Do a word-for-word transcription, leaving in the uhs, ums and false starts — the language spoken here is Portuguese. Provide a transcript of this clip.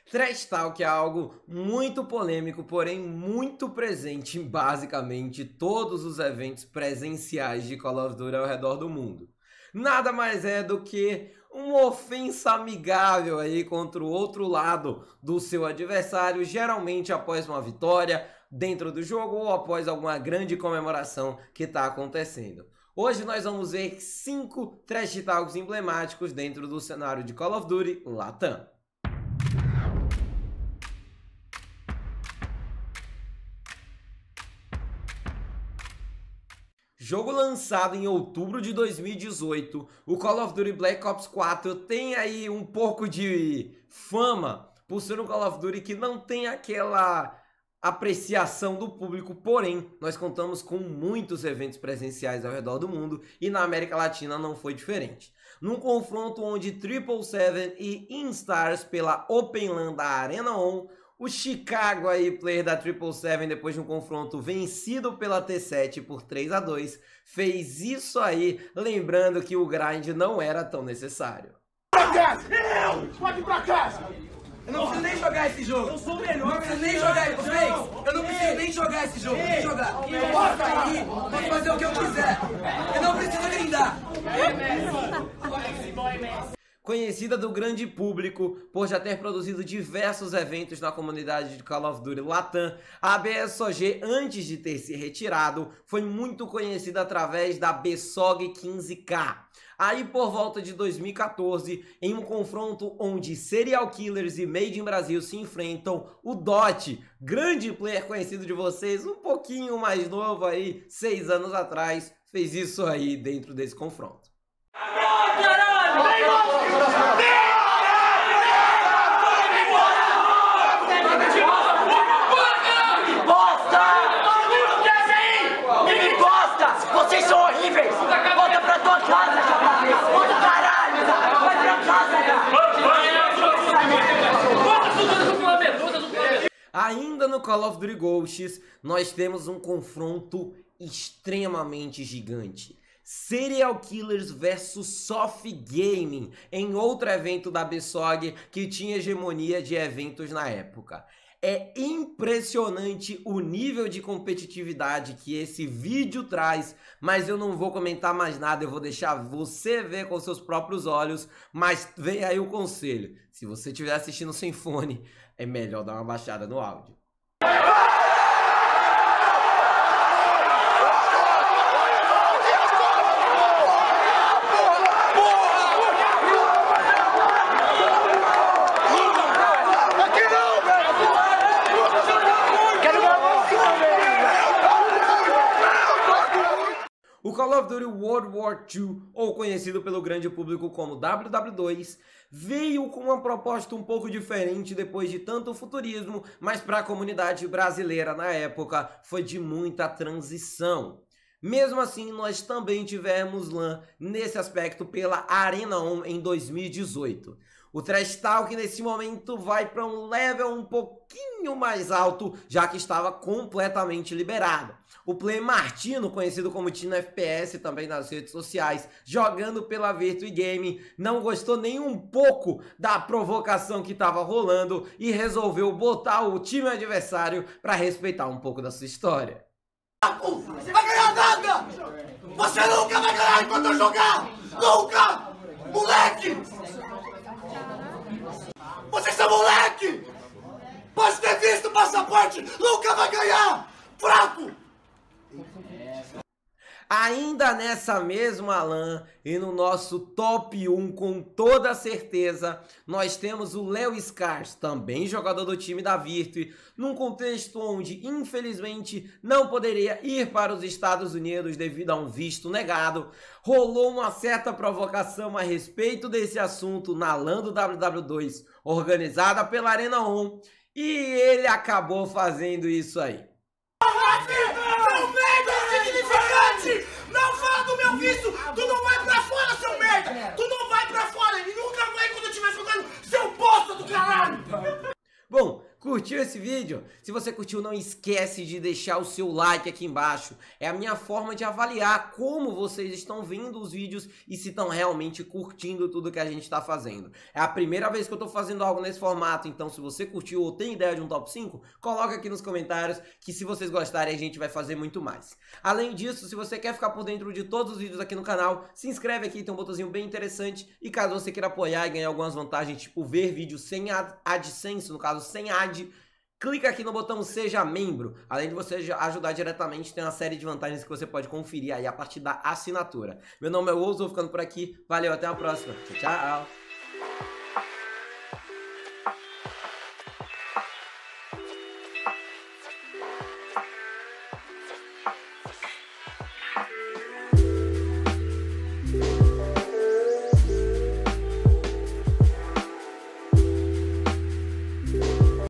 Trash Talk é algo muito polêmico, porém muito presente em basicamente todos os eventos presenciais de Call of Duty ao redor do mundo. Nada mais é do que uma ofensa amigável aí contra o outro lado do seu adversário, geralmente após uma vitória dentro do jogo ou após alguma grande comemoração que está acontecendo. Hoje nós vamos ver cinco Trash Talks emblemáticos dentro do cenário de Call of Duty Latam. Jogo lançado em outubro de dois mil e dezoito, o Call of Duty Black Ops quatro tem aí um pouco de fama por ser um Call of Duty que não tem aquela apreciação do público, porém nós contamos com muitos eventos presenciais ao redor do mundo e na América Latina não foi diferente. Num confronto onde triple seven e Instars pela Open LAN da Arena On, o Chicago aí, player da triple seven, depois de um confronto vencido pela T sete por três a dois, fez isso aí, lembrando que o grind não era tão necessário. Pra casa! Eu! Pode ir pra casa! Eu não preciso nem jogar esse jogo! Eu sou o melhor! Não preciso nem jogar, vocês! Eu não preciso nem jogar esse jogo! Nem jogar! Eu posso sair, posso fazer o que eu quiser! Eu não preciso grindar! Conhecida do grande público por já ter produzido diversos eventos na comunidade de Call of Duty Latam, a B S O G, antes de ter se retirado, foi muito conhecida através da B S O G quinze K. Aí por volta de dois mil e quatorze, em um confronto onde Serial Killers e Made in Brasil se enfrentam, o Dot, grande player conhecido de vocês, um pouquinho mais novo aí, seis anos atrás, fez isso aí dentro desse confronto. Vocês são horríveis! Volta pra tua casa, japonês! Volta caralho! Vai pra casa, cara! Ainda no Call of Duty Ghosts, nós temos um confronto extremamente gigante. Serial Killers versus Soft Gaming, em outro evento da B S O G que tinha hegemonia de eventos na época. É impressionante o nível de competitividade que esse vídeo traz, mas eu não vou comentar mais nada, eu vou deixar você ver com seus próprios olhos, mas vem aí o conselho, se você estiver assistindo sem fone, é melhor dar uma baixada no áudio. O Call of Duty World War dois, ou conhecido pelo grande público como W W dois, veio com uma proposta um pouco diferente depois de tanto futurismo, mas para a comunidade brasileira na época foi de muita transição. Mesmo assim, nós também tivemos LAN nesse aspecto pela Arena On em dois mil e dezoito. O Trash Talk nesse momento vai para um level um pouquinho mais alto, já que estava completamente liberado. O player Martino, conhecido como Tino F P S também nas redes sociais, jogando pela Virtua Game, não gostou nem um pouco da provocação que estava rolando e resolveu botar o time adversário para respeitar um pouco da sua história. Você vai ganhar nada! Você nunca vai ganhar enquanto eu jogar! Nunca! Moleque! Vocês são moleque! Pode ter visto o passaporte! Nunca vai ganhar! Fraco! Ainda nessa mesma LAN e no nosso top um com toda certeza, nós temos o Léo Scars, também jogador do time da Virtua, num contexto onde infelizmente não poderia ir para os Estados Unidos devido a um visto negado. Rolou uma certa provocação a respeito desse assunto na LAN do W W dois, organizada pela Arena On, e ele acabou fazendo isso aí. Não fala do meu visto! Tu não vai pra fora, seu merda! Tu não vai pra fora! E nunca vai quando eu estiver jogando, seu bosta do caralho! Bom, Curtiu esse vídeo? Se você curtiu, não esquece de deixar o seu like aqui embaixo. É a minha forma de avaliar como vocês estão vendo os vídeos e se estão realmente curtindo tudo que a gente está fazendo. É a primeira vez que eu estou fazendo algo nesse formato, então se você curtiu ou tem ideia de um top cinco, coloca aqui nos comentários que se vocês gostarem a gente vai fazer muito mais. Além disso, se você quer ficar por dentro de todos os vídeos aqui no canal, se inscreve aqui, tem um botãozinho bem interessante. E caso você queira apoiar e ganhar algumas vantagens, tipo ver vídeos sem AdSense, no caso sem ad, clica aqui no botão Seja Membro. Além de você ajudar diretamente, tem uma série de vantagens que você pode conferir aí a partir da assinatura. Meu nome é Ouso, vou ficando por aqui. Valeu, até a próxima. Tchau, tchau.